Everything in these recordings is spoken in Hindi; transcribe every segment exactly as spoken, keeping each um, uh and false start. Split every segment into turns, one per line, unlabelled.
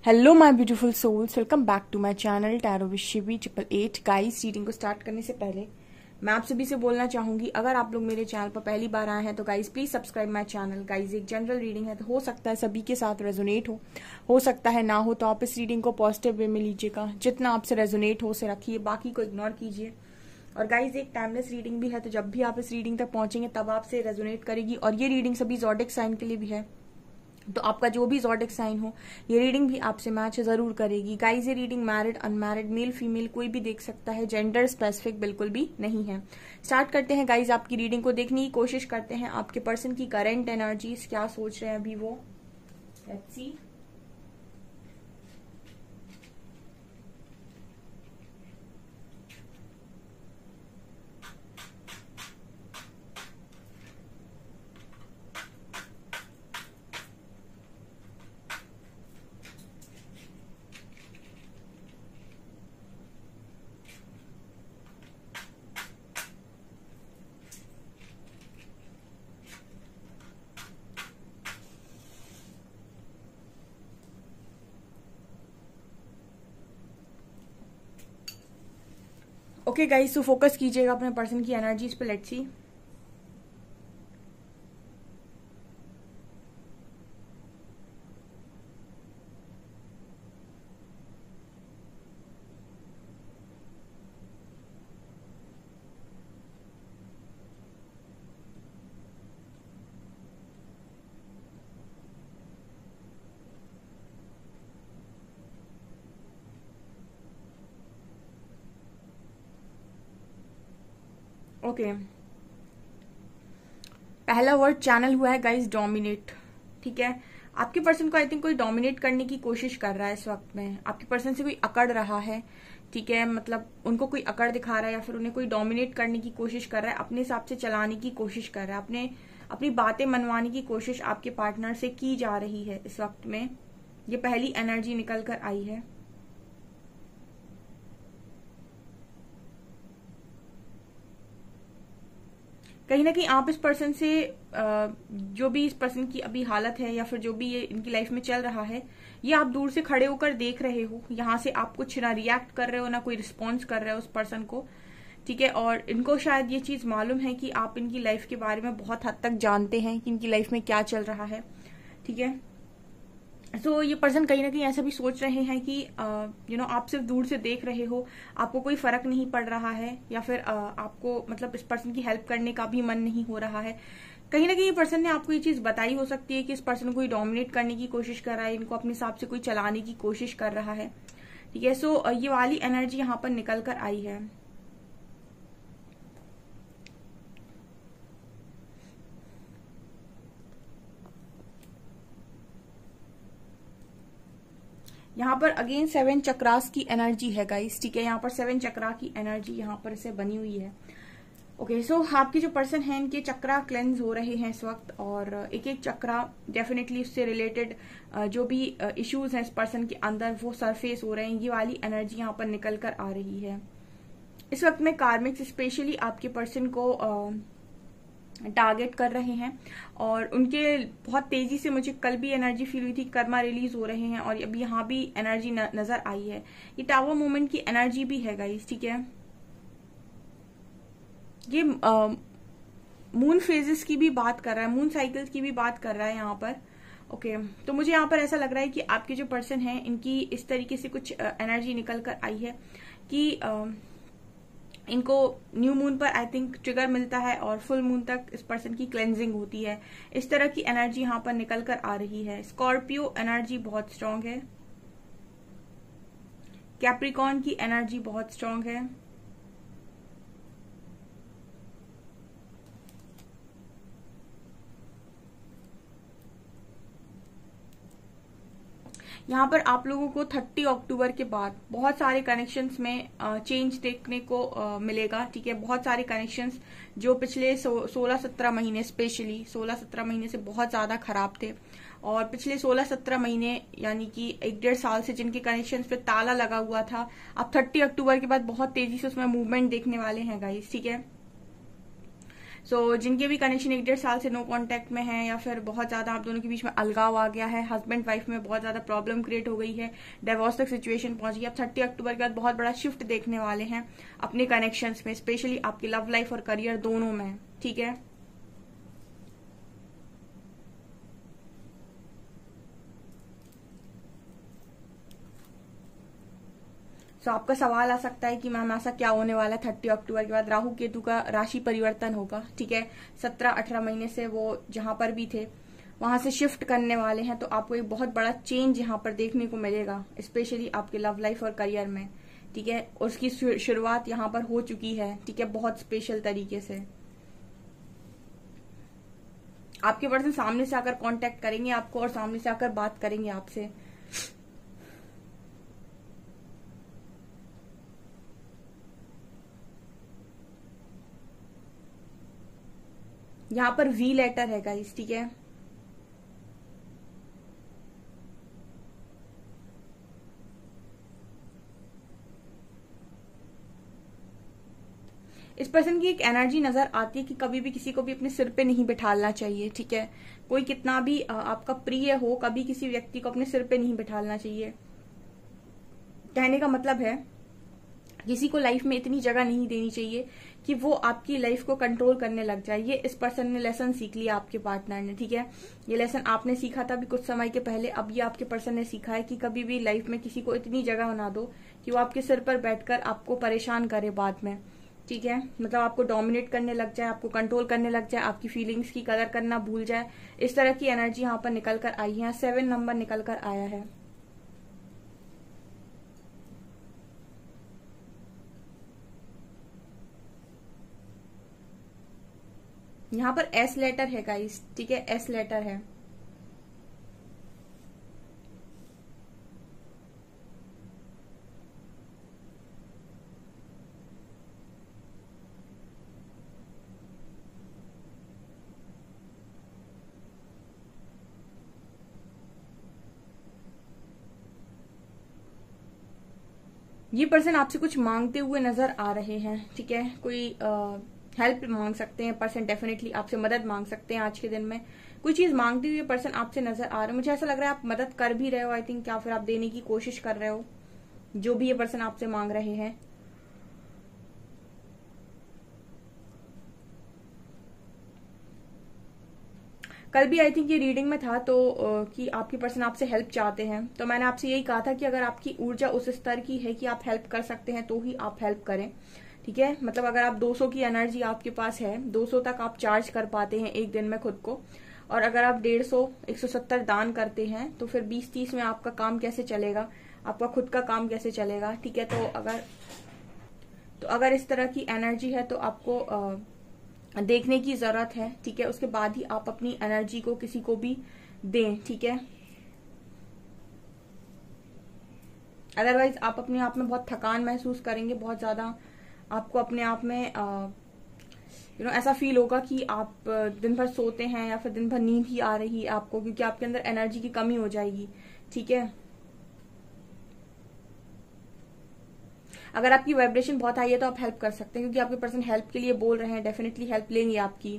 Hello my beautiful souls, welcome back to my channel tarot with Shivi triple eight. Guys, reading को स्टार्ट करने से पहले मैं आप सभी से बोलना चाहूंगी, अगर आप लोग मेरे चैनल पर पहली बार आए हैं तो guys please subscribe my channel. Guys, एक जनरल रीडिंग है तो हो सकता है सभी के साथ रेजोनेट हो हो सकता है ना हो, तो आप इस रीडिंग को पॉजिटिव वे में लीजिएगा। जितना आपसे रेजोनेट हो उसे रखिए, बाकी को इग्नोर कीजिए। और गाइज, एक टाइमलेस रीडिंग भी है, तो जब भी आप इस रीडिंग तक पहुंचेंगे तब आपसे रेजोनेट करेगी। और ये रीडिंग सभी ज़ोडिक साइन के लिए भी है, तो आपका जो भी ज़ोडिक साइन हो ये रीडिंग भी आपसे मैच जरूर करेगी। गाइज, ये reading married unmarried male female कोई भी देख सकता है, जेंडर स्पेसिफिक बिल्कुल भी नहीं है। स्टार्ट करते हैं गाइज, आपकी रीडिंग को देखने की कोशिश करते हैं। आपके पर्सन की करंट एनर्जीज क्या सोच रहे हैं अभी वो, लेट्स सी। ओके गाइस, तो फोकस कीजिएगा अपने पर्सन की एनर्जीज पे। Let's see. Okay okay. पहला वर्ड चैनल हुआ है गाइस, डोमिनेट। ठीक है, आपके पर्सन को आई थिंक कोई डोमिनेट करने की कोशिश कर रहा है इस वक्त में। आपके पर्सन से कोई अकड़ रहा है, ठीक है, मतलब उनको कोई अकड़ दिखा रहा है या फिर उन्हें कोई डोमिनेट करने की कोशिश कर रहा है, अपने हिसाब से चलाने की कोशिश कर रहा है, अपने अपनी बातें मनवाने की कोशिश आपके पार्टनर से की जा रही है इस वक्त में। ये पहली एनर्जी निकल कर आई है। कहीं ना कहीं आप इस पर्सन से जो भी इस पर्सन की अभी हालत है या फिर जो भी ये इनकी लाइफ में चल रहा है, ये आप दूर से खड़े होकर देख रहे हो। यहाँ से आप कुछ ना रिएक्ट कर रहे हो ना कोई रिस्पॉन्स कर रहे हो उस पर्सन को, ठीक है। और इनको शायद ये चीज मालूम है कि आप इनकी लाइफ के बारे में बहुत हद तक जानते हैं कि इनकी लाइफ में क्या चल रहा है, ठीक है। तो so, ये पर्सन कहीं ना कहीं ऐसा भी सोच रहे हैं कि यू नो आप सिर्फ दूर से देख रहे हो, आपको कोई फर्क नहीं पड़ रहा है, या फिर uh, आपको मतलब इस पर्सन की हेल्प करने का भी मन नहीं हो रहा है। कहीं ना कहीं ये पर्सन ने आपको ये चीज बताई हो सकती है कि इस पर्सन को डोमिनेट करने की कोशिश कर रहा है, इनको अपने हिसाब से कोई चलाने की कोशिश कर रहा है, ठीक है। सो so, ये वाली एनर्जी यहाँ पर निकल कर आई है। यहाँ पर अगेन सेवन चक्रास की एनर्जी है गाइस, ठीक है। यहाँ पर सेवन चक्रा की एनर्जी यहाँ पर से बनी हुई है। ओके, सो आपके जो पर्सन है इनके चक्रा क्लेंस हो रहे हैं इस वक्त, और एक एक चक्रा डेफिनेटली उससे रिलेटेड जो भी इश्यूज हैं इस पर्सन के अंदर वो सरफेस हो रहे हैं। ये वाली एनर्जी यहाँ पर निकल कर आ रही है इस वक्त में। कार्मिक्स स्पेशली आपके पर्सन को uh, टारगेट कर रहे हैं, और उनके बहुत तेजी से मुझे कल भी एनर्जी फील हुई थी, कर्मा रिलीज हो रहे हैं, और अभी यहाँ भी एनर्जी न, नजर आई है। ये टावर मूवमेंट की एनर्जी भी है गाइस, ठीक है। ये मून फेजेस की भी बात कर रहा है, मून साइकिल्स की भी बात कर रहा है यहाँ पर। ओके okay, तो मुझे यहाँ पर ऐसा लग रहा है कि आपके जो पर्सन है इनकी इस तरीके से कुछ एनर्जी निकल कर आई है कि uh, इनको न्यू मून पर आई थिंक ट्रिगर मिलता है और फुल मून तक इस पर्सन की क्लेंजिंग होती है। इस तरह की एनर्जी यहाँ पर निकल कर आ रही है। स्कॉर्पियो एनर्जी बहुत स्ट्रांग है, कैप्रिकॉर्न की एनर्जी बहुत स्ट्रांग है, यहाँ पर आप लोगों को तीस अक्टूबर के बाद बहुत सारे कनेक्शंस में चेंज देखने को आ, मिलेगा, ठीक है। बहुत सारे कनेक्शंस जो पिछले सोलह सत्रह महीने स्पेशली सोलह सत्रह महीने से बहुत ज्यादा खराब थे, और पिछले सोलह सत्रह महीने यानी कि एक डेढ़ साल से जिनके कनेक्शंस पे ताला लगा हुआ था, अब तीस अक्टूबर के बाद बहुत तेजी से उसमें मूवमेंट देखने वाले हैं गाइस, ठीक है। सो so, जिनके भी कनेक्शन एक डेढ़ साल से नो कांटेक्ट में है या फिर बहुत ज्यादा आप दोनों के बीच में अलगाव आ गया है, हस्बैंड वाइफ में बहुत ज्यादा प्रॉब्लम क्रिएट हो गई है, डिवोर्स तक सिचुएशन पहुंच गई, आप थर्टी अक्टूबर के बाद बहुत बड़ा शिफ्ट देखने वाले हैं अपने कनेक्शंस में, स्पेशली आपकी लव लाइफ और करियर दोनों में। ठीक है, सो so, आपका सवाल आ सकता है कि मैम ऐसा क्या होने वाला है थर्टी अक्टूबर के बाद? राहु केतु का राशि परिवर्तन होगा। ठीक है, सत्रह अठारह महीने से वो जहां पर भी थे वहां से शिफ्ट करने वाले हैं, तो आपको एक बहुत बड़ा चेंज यहाँ पर देखने को मिलेगा, स्पेशली आपके लव लाइफ और करियर में। ठीक है, और उसकी शुरुआत यहाँ पर हो चुकी है। ठीक है, बहुत स्पेशल तरीके से आपके पर्सन सामने से आकर कांटेक्ट करेंगे आपको और सामने से आकर बात करेंगे आपसे। यहाँ पर वी लेटर है गाइस। ठीक है, इस पर्सन की एक एनर्जी नजर आती है कि कभी भी किसी को भी अपने सिर पे नहीं बिठालना चाहिए। ठीक है, कोई कितना भी आपका प्रिय हो, कभी किसी व्यक्ति को अपने सिर पे नहीं बिठालना चाहिए। कहने का मतलब है किसी को लाइफ में इतनी जगह नहीं देनी चाहिए कि वो आपकी लाइफ को कंट्रोल करने लग जाए। ये इस पर्सन ने लेसन सीख लिया आपके पार्टनर ने। ठीक है, ये लेसन आपने सीखा था भी कुछ समय के पहले, अब ये आपके पर्सन ने सीखा है कि कभी भी लाइफ में किसी को इतनी जगह ना दो कि वो आपके सिर पर बैठकर आपको परेशान करे बाद में। ठीक है, मतलब आपको डोमिनेट करने लग जाए, आपको कंट्रोल करने लग जाए, आपकी फीलिंग्स की कदर करना भूल जाए। इस तरह की एनर्जी यहाँ पर निकल कर आई है, सेवन नंबर निकल कर आया है। यहाँ पर एस लेटर है गाइस। ठीक है, एस लेटर है। ये पर्सन आपसे कुछ मांगते हुए नजर आ रहे हैं। ठीक है, कोई हेल्प मांग सकते हैं पर्सन, डेफिनेटली आपसे मदद मांग सकते हैं। आज के दिन में कोई चीज मांगते हुए पर्सन आपसे नजर आ रहे हैं। मुझे ऐसा लग रहा है आप मदद कर भी रहे हो, आई थिंक, या फिर आप देने की कोशिश कर रहे हो जो भी ये पर्सन आपसे मांग रहे हैं। कल भी आई थिंक ये रीडिंग में था तो कि आपके पर्सन आपसे हेल्प चाहते हैं, तो मैंने आपसे यही कहा था कि अगर आपकी ऊर्जा उस स्तर की है कि आप हेल्प कर सकते हैं तो ही आप हेल्प करें। ठीक है, मतलब अगर आप दो सौ की एनर्जी आपके पास है, दो सौ तक आप चार्ज कर पाते हैं एक दिन में खुद को, और अगर आप डेढ़ सौ एक सौ सत्तर दान करते हैं तो फिर बीस तीस में आपका काम कैसे चलेगा, आपका खुद का काम कैसे चलेगा। ठीक है, तो अगर तो अगर इस तरह की एनर्जी है तो आपको आ, देखने की जरूरत है। ठीक है, उसके बाद ही आप अपनी एनर्जी को किसी को भी दें। ठीक है, अदरवाइज आप अपने आप में बहुत थकान महसूस करेंगे, बहुत ज्यादा आपको अपने आप में यू नो ऐसा फील होगा कि आप दिन भर सोते हैं या फिर दिन भर नींद ही आ रही है आपको, क्योंकि आपके अंदर एनर्जी की कमी हो जाएगी। ठीक है, अगर आपकी वाइब्रेशन बहुत हाई है तो आप हेल्प कर सकते हैं, क्योंकि आपके पर्सन हेल्प के लिए बोल रहे हैं, डेफिनेटली हेल्प लेंगे आपकी।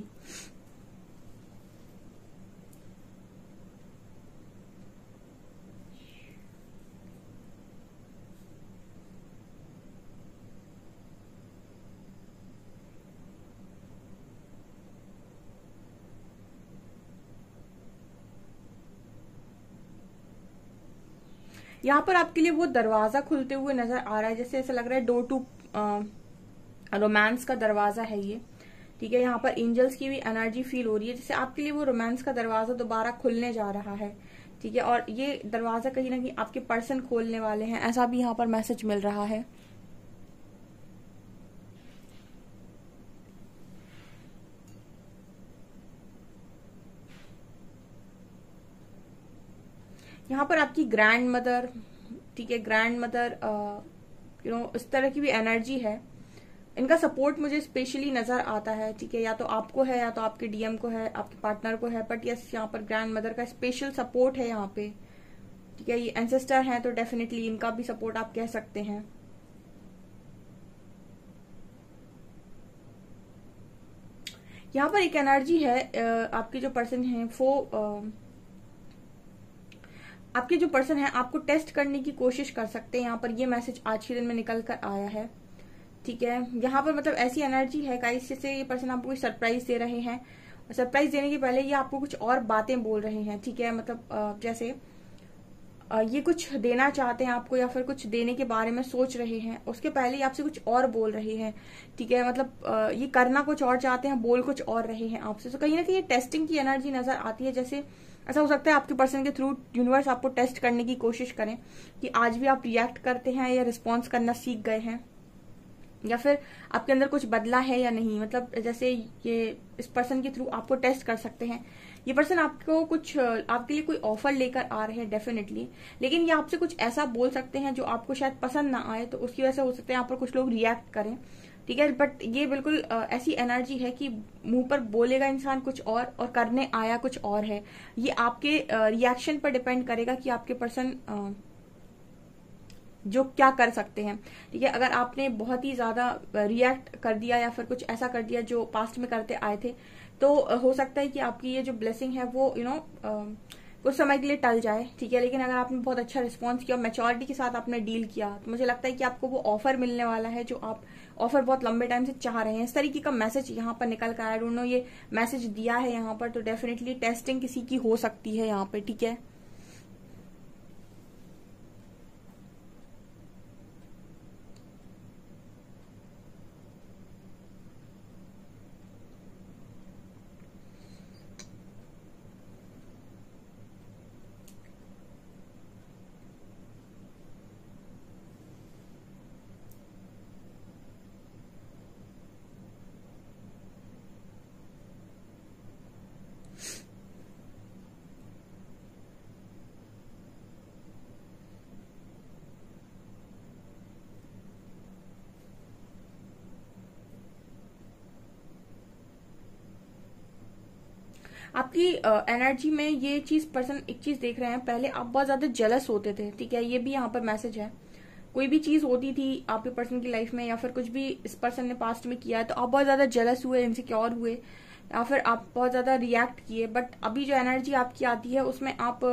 यहाँ पर आपके लिए वो दरवाजा खुलते हुए नजर आ रहा है, जैसे ऐसा लग रहा है डोर टू रोमांस का दरवाजा है ये। ठीक है, यहाँ पर एंजल्स की भी एनर्जी फील हो रही है, जैसे आपके लिए वो रोमांस का दरवाजा दोबारा खुलने जा रहा है। ठीक है, और ये दरवाजा कहीं ना कहीं आपके पर्सन खोलने वाले हैं, ऐसा भी यहाँ पर मैसेज मिल रहा है। यहाँ पर आपकी ग्रैंड मदर, ठीक है, ग्रैंड मदर यू नो इस तरह की भी एनर्जी है। इनका सपोर्ट मुझे स्पेशली नजर आता है। ठीक है, या तो आपको है या तो आपके डीएम को है, आपके पार्टनर को है, बट यस यहाँ पर ग्रैंड मदर का स्पेशल सपोर्ट है यहाँ पे। ठीक है, ये एंसेस्टर हैं तो डेफिनेटली इनका भी सपोर्ट आप कह सकते हैं। यहाँ पर एक एनर्जी है, आपके जो पर्सन है वो आपके जो पर्सन है आपको टेस्ट करने की कोशिश कर सकते हैं। यहाँ पर ये मैसेज आज के दिन में निकल कर आया है, ठीक है। यहाँ पर मतलब ऐसी एनर्जी है गाइस जैसे ये पर्सन आपको कोई सरप्राइज दे रहे हैं, और सरप्राइज देने के पहले ये आपको कुछ और बातें बोल रहे हैं, ठीक है। मतलब जैसे ये कुछ देना चाहते हैं आपको या फिर कुछ देने के बारे में सोच रहे हैं, उसके पहले ये आपसे कुछ और बोल रहे हैं, ठीक है। मतलब ये करना कुछ और चाहते हैं, बोल कुछ और रहे हैं आपसे। तो कहीं ना कहीं ये टेस्टिंग की एनर्जी नजर आती है। जैसे ऐसा हो सकता है आपके पर्सन के थ्रू यूनिवर्स आपको टेस्ट करने की कोशिश करें कि आज भी आप रिएक्ट करते हैं या रिस्पॉन्स करना सीख गए हैं, या फिर आपके अंदर कुछ बदला है या नहीं। मतलब जैसे ये इस पर्सन के थ्रू आपको टेस्ट कर सकते हैं। ये पर्सन आपको कुछ आपके लिए कोई ऑफर लेकर आ रहे हैं डेफिनेटली, लेकिन ये आपसे कुछ ऐसा बोल सकते हैं जो आपको शायद पसंद ना आए, तो उसकी वजह से हो सकता है यहाँ पर कुछ लोग रिएक्ट करें, ठीक है। बट ये बिल्कुल ऐसी एनर्जी है कि मुंह पर बोलेगा इंसान कुछ और और करने आया कुछ और है। ये आपके रिएक्शन पर डिपेंड करेगा कि आपके पर्सन जो क्या कर सकते हैं, ठीक है। अगर आपने बहुत ही ज्यादा रिएक्ट कर दिया या फिर कुछ ऐसा कर दिया जो पास्ट में करते आए थे, तो हो सकता है कि आपकी ये जो ब्लेसिंग है वो यू नो कुछ समय के लिए टल जाए, ठीक है। लेकिन अगर आपने बहुत अच्छा रिस्पॉन्स किया, मैच्योरिटी के साथ आपने डील किया, तो मुझे लगता है कि आपको वो ऑफर मिलने वाला है जो आप ऑफर बहुत लंबे टाइम से चाह रहे हैं। इस तरीके का मैसेज यहाँ पर निकल कर, आई डोंट नो ये मैसेज दिया है यहाँ पर, तो डेफिनेटली टेस्टिंग किसी की हो सकती है यहाँ पे, ठीक है। आपकी एनर्जी uh, में ये चीज पर्सन एक चीज देख रहे हैं, पहले आप बहुत ज्यादा जेलस होते थे, ठीक है। ये भी यहाँ पर मैसेज है। कोई भी चीज होती थी आपके पर्सन की लाइफ में या फिर कुछ भी इस पर्सन ने पास्ट में किया है, तो आप बहुत ज्यादा जेलस हुए, इनसिक्योर हुए, या फिर आप बहुत ज्यादा रिएक्ट किए। बट अभी जो एनर्जी आपकी आती है उसमें आप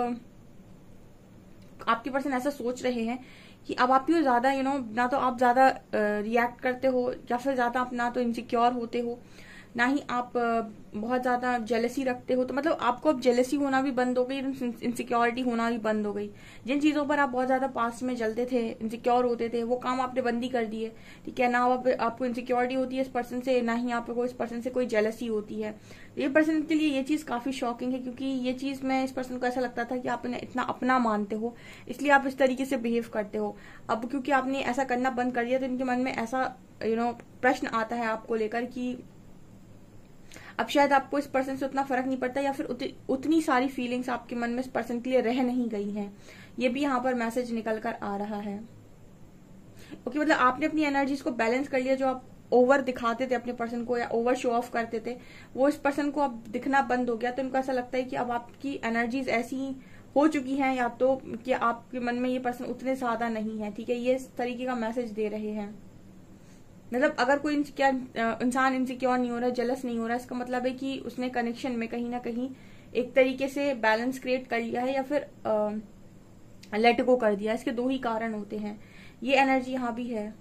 आपके पर्सन ऐसा सोच रहे हैं कि अब आप यू ज्यादा यू नो ना तो आप ज्यादा रिएक्ट करते हो या फिर ज्यादा आप ना तो इनसिक्योर होते हो, ना ही आप बहुत ज्यादा जेलसी रखते हो। तो मतलब आपको अब जेलसी होना भी बंद हो गई, इनसिक्योरिटी होना भी बंद हो गई। जिन चीजों पर आप बहुत ज्यादा पास्ट में जलते थे, इनसिक्योर होते थे, वो काम आपने बंदी कर दिए, ठीक है। ना आप, आपको इनसिक्योरिटी होती है इस पर्सन से, ना ही आपको इस पर्सन से कोई जेलसी होती है। ये पर्सन के लिए ये चीज काफी शॉकिंग है, क्योंकि ये चीज में इस पर्सन को ऐसा लगता था कि आप इन्हें इतना अपना मानते हो, इसलिए आप इस तरीके से बिहेव करते हो। अब क्योंकि आपने ऐसा करना बंद कर दिया, तो इनके मन में ऐसा यू नो प्रश्न आता है आपको लेकर कि अब शायद आपको इस पर्सन से उतना फर्क नहीं पड़ता, या फिर उत, उतनी सारी फीलिंग्स आपके मन में इस पर्सन के लिए रह नहीं गई हैं। ये भी यहाँ पर मैसेज निकल कर आ रहा है। ओके, मतलब आपने अपनी एनर्जीज को बैलेंस कर लिया। जो आप ओवर दिखाते थे अपने पर्सन को या ओवर शो ऑफ करते थे, वो इस पर्सन को अब दिखना बंद हो गया। तो इनको ऐसा लगता है कि अब आपकी एनर्जीज ऐसी हो चुकी हैं, या तो कि आपके मन में ये पर्सन उतने ज्यादा नहीं है, ठीक है। ये इस तरीके का मैसेज दे रहे हैं। मतलब अगर कोई क्या इंसान इनसिक्योर नहीं हो रहा, जेलस नहीं हो रहा, इसका मतलब है कि उसने कनेक्शन में कहीं ना कहीं एक तरीके से बैलेंस क्रिएट कर लिया है, या फिर लेट गो कर दिया। इसके दो ही कारण होते हैं। ये एनर्जी यहां भी है।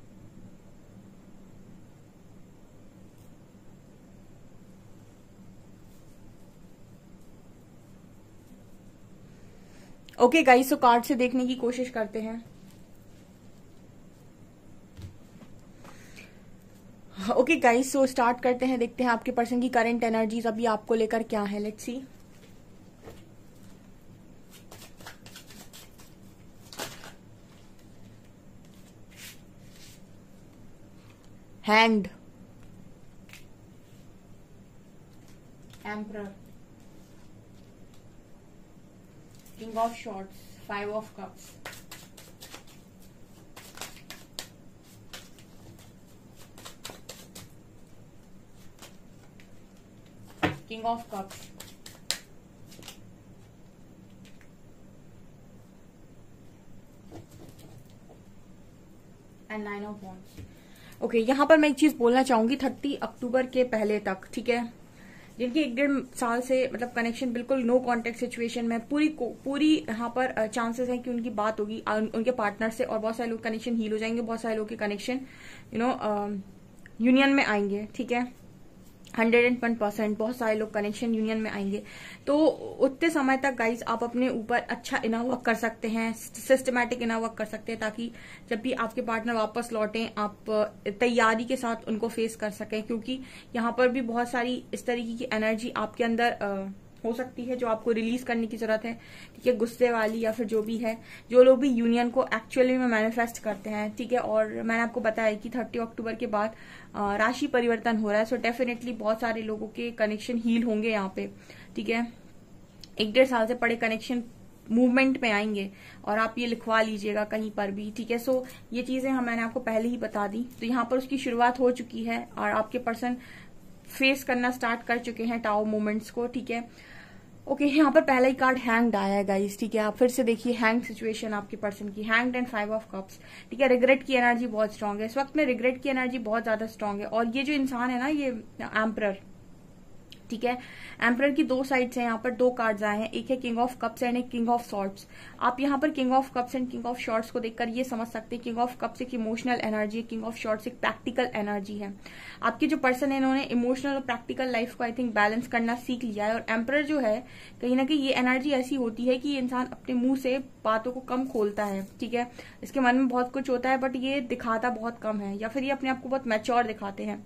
ओके गाइस, तो कार्ड से देखने की कोशिश करते हैं। ओके गाइस, सो स्टार्ट करते हैं। देखते हैं आपके पर्सन की करंट एनर्जीज अभी आपको लेकर क्या है। Let's see. Hand, emperor, king of swords, five of cups, King of Cups, and Nine of Wands. Okay okay, यहाँ पर मैं एक चीज बोलना चाहूंगी, थर्टी अक्टूबर के पहले तक, ठीक है, जिनके एक डेढ़ साल से मतलब कनेक्शन बिल्कुल नो कांटेक्ट सिचुएशन में, पूरी पूरी यहाँ पर चांसेस हैं कि उनकी बात होगी उनके पार्टनर से, और बहुत सारे लोग कनेक्शन हील हो जाएंगे, बहुत सारे लोग के कनेक्शन यू नो यूनियन में आएंगे, ठीक है, हंड्रेड एंड वन परसेंट बहुत सारे लोग कनेक्शन यूनियन में आएंगे। तो उतने समय तक गाइज आप अपने ऊपर अच्छा इनर वर्क कर सकते हैं, सिस्टमैटिक इनर वर्क कर सकते हैं, ताकि जब भी आपके पार्टनर वापस लौटें आप तैयारी के साथ उनको फेस कर सकें, क्योंकि यहाँ पर भी बहुत सारी इस तरीके की एनर्जी आपके अंदर आ, हो सकती है जो आपको रिलीज करने की जरूरत है, ठीक है, गुस्से वाली या फिर जो भी है, जो लोग भी यूनियन को एक्चुअली में मैनिफेस्ट करते हैं, ठीक है। और मैंने आपको बताया कि थर्टी अक्टूबर के बाद राशि परिवर्तन हो रहा है, सो डेफिनेटली बहुत सारे लोगों के कनेक्शन हील होंगे यहाँ पे, ठीक है, एक डेढ़ साल से पड़े कनेक्शन मूवमेंट में आएंगे, और आप ये लिखवा लीजिएगा कहीं पर भी, ठीक है। सो ये चीजें हम मैंने आपको पहले ही बता दी, तो यहाँ पर उसकी शुरुआत हो चुकी है और आपके पर्सन फेस करना स्टार्ट कर चुके हैं टाओ मोमेंट्स को, ठीक है। ओके okay, यहाँ पर पहला ही कार्ड हैंग्ड आया है गाइस, ठीक है, आप फिर से देखिए हैंग सिचुएशन आपके पर्सन की, hanged and five of cups, ठीक है, रिग्रेट की एनर्जी बहुत स्ट्रांग है इस वक्त में, रिग्रेट की एनर्जी बहुत ज्यादा स्ट्रांग है। और ये जो इंसान है ना, ये एम्परर, ठीक है, एम्परर की दो साइड्स हैं, यहाँ पर दो कार्ड्स आए हैं, एक है किंग ऑफ कप्स एंड एक किंग ऑफ सॉर्ड्स। आप यहाँ पर king of cups and king of swords को देखकर ये समझ सकते हैं, किंग ऑफ कप्स एक इमोशनल एनर्जी है, किंग ऑफ शॉर्ट्स एक प्रैक्टिकल एनर्जी है। आपके जो पर्सन है इन्होंने इमोशनल और प्रैक्टिकल लाइफ को आई थिंक बैलेंस करना सीख लिया है। और एम्परर जो है कहीं ना कहीं ये एनर्जी ऐसी होती है कि ये इंसान अपने मुंह से बातों को कम खोलता है, ठीक है, इसके मन में बहुत कुछ होता है बट ये दिखाता बहुत कम है, या फिर ये अपने आप को बहुत मैच्योर दिखाते हैं,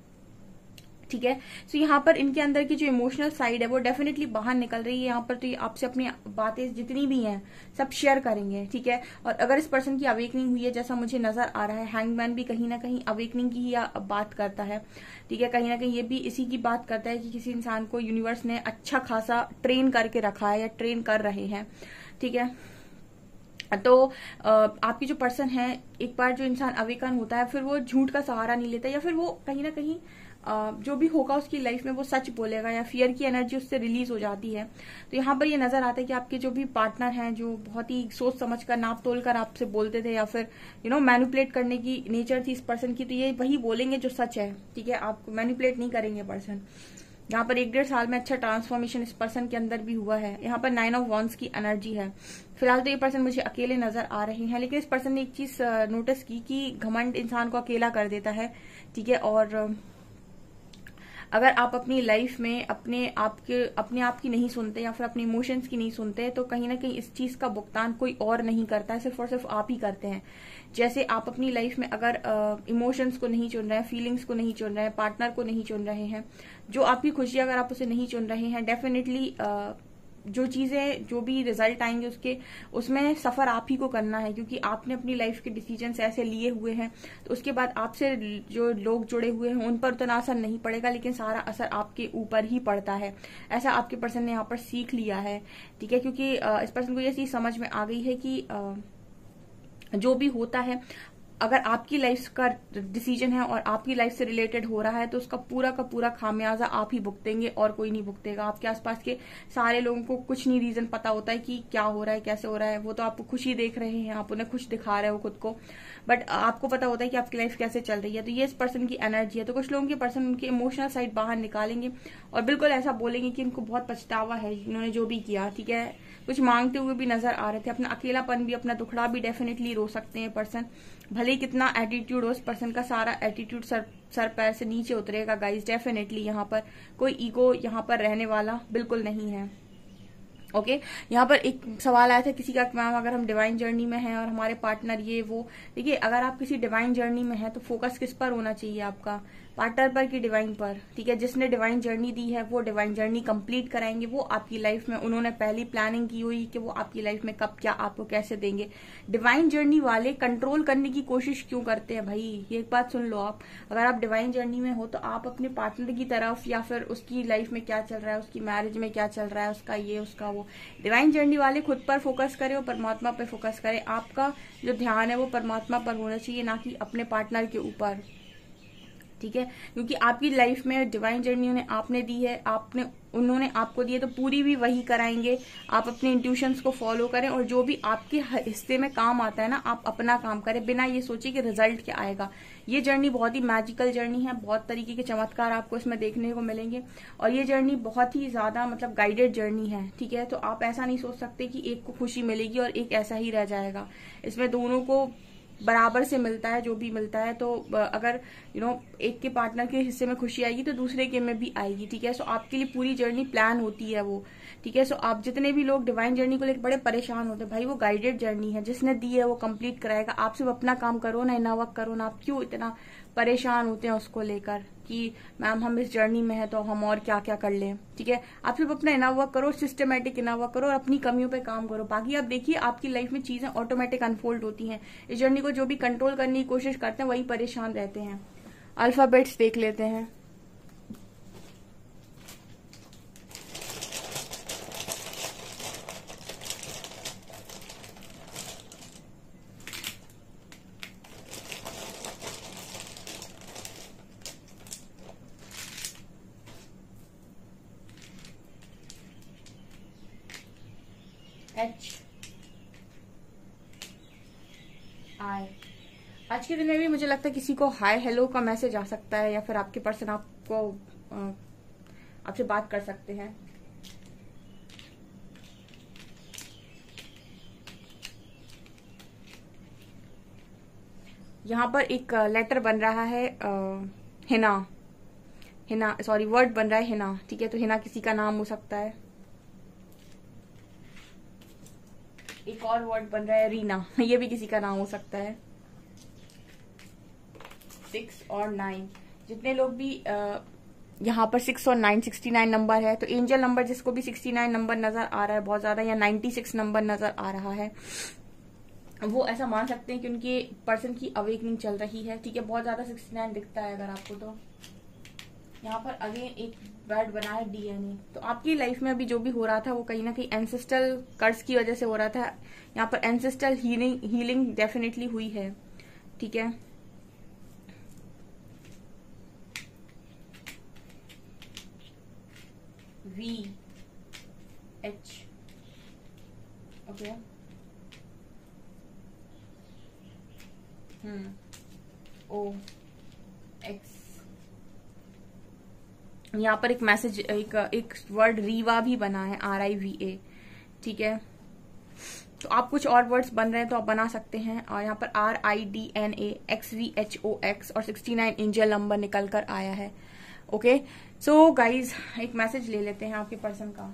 ठीक है। सो यहाँ पर इनके अंदर की जो इमोशनल साइड है वो डेफिनेटली बाहर निकल रही है यहाँ पर, तो ये आपसे अपनी बातें जितनी भी हैं सब शेयर करेंगे, ठीक है। और अगर इस पर्सन की अवेकनिंग हुई है, जैसा मुझे नजर आ रहा है, हैंगमैन भी कहीं ना कहीं अवेकनिंग की ही बात करता है, ठीक है, कहीं ना कहीं ये भी इसी की बात करता है कि किसी इंसान को यूनिवर्स ने अच्छा खासा ट्रेन करके रखा है या ट्रेन कर रहे हैं, ठीक है। तो आपकी जो पर्सन है, एक बार जो इंसान अवेकन होता है फिर वो झूठ का सहारा नहीं लेता, या फिर वो कहीं ना कहीं जो भी होगा उसकी लाइफ में वो सच बोलेगा, या फियर की एनर्जी उससे रिलीज हो जाती है। तो यहाँ पर ये नजर आता है कि आपके जो भी पार्टनर हैं, जो बहुत ही सोच समझ कर नाप तोल कर आपसे बोलते थे, या फिर यू नो मैनिपुलेट करने की नेचर थी इस पर्सन की, तो ये वही बोलेंगे जो सच है, ठीक है, आपको मैनिपुलेट नहीं करेंगे पर्सन। यहाँ पर एक डेढ़ साल में अच्छा ट्रांसफॉर्मेशन इस पर्सन के अंदर भी हुआ है। यहाँ पर नाइन ऑफ वॉन्ड्स की एनर्जी है। फिलहाल तो ये पर्सन मुझे अकेले नजर आ रहे हैं, लेकिन इस पर्सन ने एक चीज नोटिस की कि घमंड इंसान को अकेला कर देता है, ठीक है। और अगर आप अपनी लाइफ में अपने आप के अपने आप की नहीं सुनते या फिर अपने इमोशंस की नहीं सुनते, तो कहीं ना कहीं इस चीज का भुगतान कोई और नहीं करता है, सिर्फ और सिर्फ आप ही करते हैं। जैसे आप अपनी लाइफ में अगर इमोशंस को नहीं चुन रहे हैं, फीलिंग्स को नहीं चुन रहे हैं, पार्टनर को नहीं चुन रहे हैं, जो आपकी खुशी अगर आप उसे नहीं चुन रहे हैं, डेफिनेटली जो चीजें जो भी रिजल्ट आएंगे उसके उसमें सफर आप ही को करना है, क्योंकि आपने अपनी लाइफ के डिसीजंस ऐसे लिए हुए हैं। तो उसके बाद आपसे जो लोग जुड़े हुए हैं उन पर उतना असर नहीं पड़ेगा, लेकिन सारा असर आपके ऊपर ही पड़ता है। ऐसा आपके पर्सन ने यहाँ पर सीख लिया है, ठीक है, क्योंकि इस पर्सन को ये चीज समझ में आ गई है कि जो भी होता है, अगर आपकी लाइफ का डिसीजन है और आपकी लाइफ से रिलेटेड हो रहा है, तो उसका पूरा का पूरा खामियाजा आप ही भुगतेंगे और कोई नहीं भुगतेगा। आपके आसपास के सारे लोगों को कुछ नहीं रीजन पता होता है कि क्या हो रहा है, कैसे हो रहा है, वो तो आपको खुशी देख रहे हैं, आप उन्हें खुश दिखा रहे हो खुद को, बट आपको पता होता है कि आपकी लाइफ कैसे चल रही है। तो ये इस पर्सन की एनर्जी है। तो कुछ लोगों के पर्सन उनकी इमोशनल साइड बाहर निकालेंगे और बिल्कुल ऐसा बोलेंगे कि इनको बहुत पछतावा है इन्होंने जो भी किया, ठीक है। कुछ मांगते हुए भी नजर आ रहे थे, अपना अकेलापन भी, अपना दुखड़ा भी डेफिनेटली रो सकते हैं पर्सन। भले ही कितना एटीट्यूड हो उस पर्सन का, सारा एटीट्यूड सर सर पैर से नीचे उतरेगा गाइस, डेफिनेटली। यहाँ पर कोई ईगो यहाँ पर रहने वाला बिल्कुल नहीं है। Okay okay? यहाँ पर एक सवाल आया था किसी का, मैम अगर हम डिवाइन जर्नी में हैं और हमारे पार्टनर ये वो, देखिए अगर आप किसी डिवाइन जर्नी में हैं तो फोकस किस पर होना चाहिए आपका, पार्टनर पर कि डिवाइन पर, ठीक है। जिसने डिवाइन जर्नी दी है वो डिवाइन जर्नी कंप्लीट कराएंगे, वो आपकी लाइफ में उन्होंने पहली प्लानिंग की हुई कि वो आपकी लाइफ में कब क्या आपको कैसे देंगे। डिवाइन जर्नी वाले कंट्रोल करने की कोशिश क्यों करते हैं भाई, ये एक बात सुन लो आप। अगर आप डिवाइन जर्नी में हो तो आप अपने पार्टनर की तरफ या फिर उसकी लाइफ में क्या चल रहा है, उसकी मैरिज में क्या चल रहा है, उसका ये उसका वो, डिवाइन जर्नी वाले खुद पर फोकस करें और परमात्मा पर फोकस करें। आपका जो ध्यान है वो परमात्मा पर होना चाहिए, ना कि अपने पार्टनर के ऊपर। ठीक है, क्योंकि आपकी लाइफ में डिवाइन जर्नी उन्हें आपने दी है, आपने उन्होंने आपको दी है, तो पूरी भी वही कराएंगे। आप अपने इंट्यूशंस को फॉलो करें और जो भी आपके हिस्से में काम आता है ना, आप अपना काम करें बिना ये सोचे कि रिजल्ट क्या आएगा। ये जर्नी बहुत ही मैजिकल जर्नी है, बहुत तरीके के चमत्कार आपको इसमें देखने को मिलेंगे और ये जर्नी बहुत ही ज्यादा मतलब गाइडेड जर्नी है। ठीक है, तो आप ऐसा नहीं सोच सकते कि एक को खुशी मिलेगी और एक ऐसा ही रह जाएगा। इसमें दोनों को बराबर से मिलता है जो भी मिलता है। तो अगर यू नो एक के पार्टनर के हिस्से में खुशी आएगी तो दूसरे के में भी आएगी। ठीक है, सो आपके लिए पूरी जर्नी प्लान होती है वो। ठीक है, सो आप जितने भी लोग डिवाइन जर्नी को लेकर बड़े परेशान होते हैं, भाई वो गाइडेड जर्नी है, जिसने दी है वो कंप्लीट कराएगा। आप सिर्फ अपना काम करो ना, इना वर्क करो ना। आप क्यों इतना परेशान होते हैं उसको लेकर कि मैम हम इस जर्नी में है तो हम और क्या क्या कर लें। ठीक है, आप सिर्फ अपना इना वर्क करो, सिस्टमेटिक इना वर्क करो और अपनी कमियों पे काम करो। बाकी आप देखिए आपकी लाइफ में चीजें ऑटोमेटिक अनफोल्ड होती हैं। इस जर्नी को जो भी कंट्रोल करने की कोशिश करते हैं वही परेशान रहते हैं। अल्फाबेट्स देख लेते हैं। H I. आज के दिन में भी मुझे लगता है किसी को हाय हेलो का मैसेज आ सकता है, या फिर आपके पर्सन आपको आपसे बात कर सकते हैं। यहाँ पर एक लेटर बन रहा है हिना, हिना सॉरी वर्ड बन रहा है हिना। ठीक है, तो हिना किसी का नाम हो सकता है। एक और वर्ड बन रहा है रीना, ये भी किसी का नाम हो सकता है। सिक्स और नाइन, जितने लोग भी आ, यहाँ पर सिक्स और नाइन सिक्सटी नाइन नंबर है, तो एंजल नंबर जिसको भी सिक्सटी नाइन नंबर नजर आ रहा है बहुत ज्यादा, या नाइन्टी सिक्स नंबर नजर आ रहा है, वो ऐसा मान सकते हैं कि उनके पर्सन की अवेकनिंग चल रही है। ठीक है, बहुत ज्यादा सिक्सटी नाइन दिखता है अगर आपको। तो यहाँ पर अगेन एक वर्ड बना है डीएनए। तो आपकी लाइफ में अभी जो भी हो रहा था वो कहीं ना कहीं एंसेस्ट्रल कर्ज की वजह से हो रहा था। यहाँ पर एंसेस्ट्रल हीलिंग हीलिंग डेफिनेटली हुई है। ठीक है, V H okay hmm O X. यहाँ पर एक मैसेज एक एक वर्ड रीवा भी बना है, आर आई वी ए। ठीक है, तो आप कुछ और वर्ड्स बन रहे हैं तो आप बना सकते हैं। और यहाँ पर R I D N A X V H O X और सिक्सटी नाइन एंजल नंबर निकल कर आया है। ओके, सो गाइज एक मैसेज ले लेते हैं आपके पर्सन का।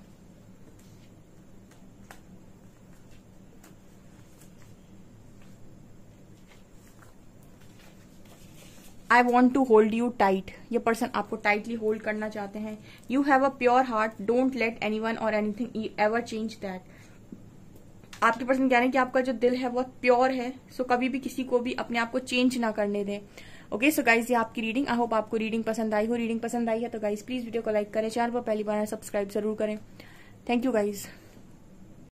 I want to hold you tight. ये पर्सन आपको टाइटली होल्ड करना चाहते हैं। You have a pure heart, don't let anyone or anything ever change that. आपके पर्सन कह रहे हैं कि आपका जो दिल है वो प्योर है, सो so कभी भी किसी को भी अपने आप को चेंज ना करने दें। ओके, सो गाइज ये आपकी रीडिंग। आई होप आपको रीडिंग पसंद आई हो। रीडिंग पसंद आई है तो गाइज प्लीज वीडियो को लाइक करें, चैनल पर पहली बार सब्सक्राइब जरूर करें। Thank you guys.